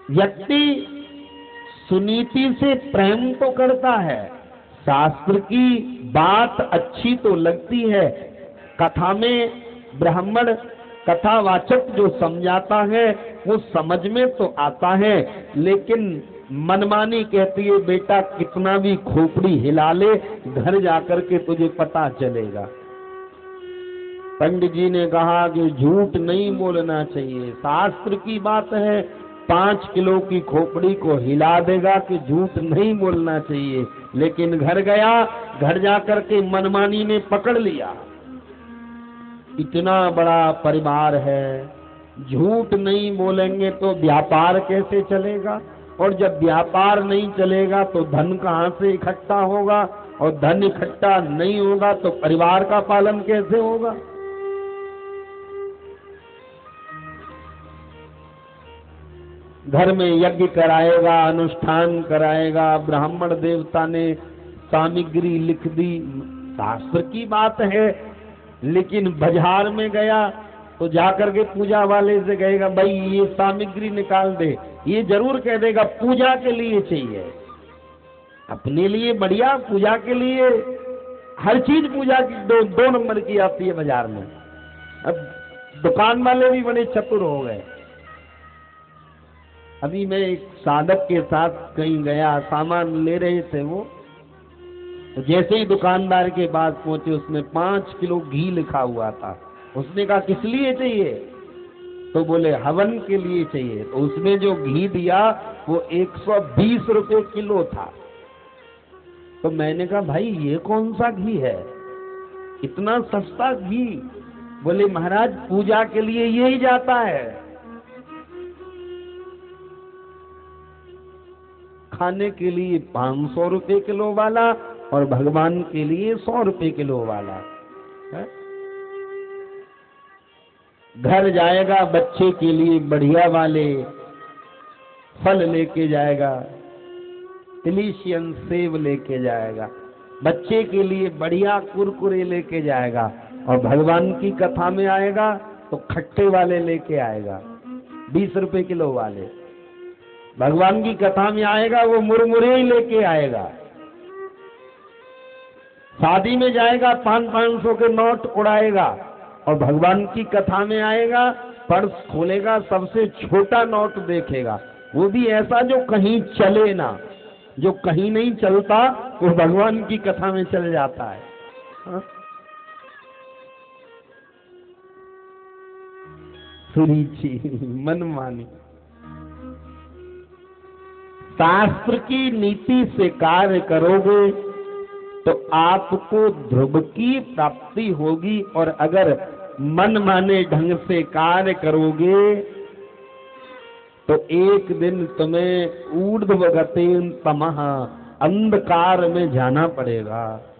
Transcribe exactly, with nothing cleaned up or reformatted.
व्यक्ति सुनीति से प्रेम तो करता है, शास्त्र की बात अच्छी तो लगती है, कथा में ब्राह्मण कथावाचक जो समझाता है वो समझ में तो आता है, लेकिन मनमानी कहती है बेटा कितना भी खोपड़ी हिला ले, घर जाकर के तुझे पता चलेगा। पंडित जी ने कहा कि झूठ नहीं बोलना चाहिए, शास्त्र की बात है, पांच किलो की खोपड़ी को हिला देगा कि झूठ नहीं बोलना चाहिए, लेकिन घर गया, घर जाकर के मनमानी ने पकड़ लिया। इतना बड़ा परिवार है, झूठ नहीं बोलेंगे तो व्यापार कैसे चलेगा, और जब व्यापार नहीं चलेगा तो धन कहाँ से इकट्ठा होगा, और धन इकट्ठा नहीं होगा तो परिवार का पालन कैसे होगा। घर में यज्ञ कराएगा, अनुष्ठान कराएगा, ब्राह्मण देवता ने सामग्री लिख दी, शास्त्र की बात है, लेकिन बाजार में गया तो जाकर के पूजा वाले से कहेगा भाई ये सामग्री निकाल दे, ये जरूर कह देगा पूजा के लिए चाहिए, अपने लिए बढ़िया, पूजा के लिए हर चीज पूजा की दो दो नंबर की आती है बाजार में। अब दुकान वाले भी बड़े चतुर हो गए। अभी मैं एक साधक के साथ कहीं गया, सामान ले रहे थे वो, तो जैसे ही दुकानदार के पास पहुंचे उसमें पांच किलो घी लिखा हुआ था। उसने कहा किस लिए चाहिए, तो बोले हवन के लिए चाहिए। तो उसने जो घी दिया वो एक सौ बीस रुपए किलो था। तो मैंने कहा भाई ये कौन सा घी है, इतना सस्ता घी। बोले महाराज पूजा के लिए यही जाता है, खाने के लिए पांच सौ रुपए किलो वाला और भगवान के लिए सौ रुपए किलो वाला है? घर जाएगा बच्चे के लिए बढ़िया वाले फल लेके जाएगा, डिलीशियस सेब लेके जाएगा, बच्चे के लिए बढ़िया कुरकुरे लेके जाएगा, और भगवान की कथा में आएगा तो खट्टे वाले लेके आएगा, बीस रुपए किलो वाले। भगवान की कथा में आएगा वो मुरमुरे ही लेके आएगा। शादी में जाएगा पांच पांच सौ के नोट उड़ाएगा, और भगवान की कथा में आएगा पर्स खोलेगा सबसे छोटा नोट देखेगा, वो भी ऐसा जो कहीं चले ना, जो कहीं नहीं चलता वो भगवान की कथा में चल जाता है। हा? सुरीची मनमानी। शास्त्र की नीति से कार्य करोगे तो आपको ध्रुव की प्राप्ति होगी, और अगर मन माने ढंग से कार्य करोगे तो एक दिन तुम्हें ऊर्ध्वगतेन तमः अंधकार में जाना पड़ेगा।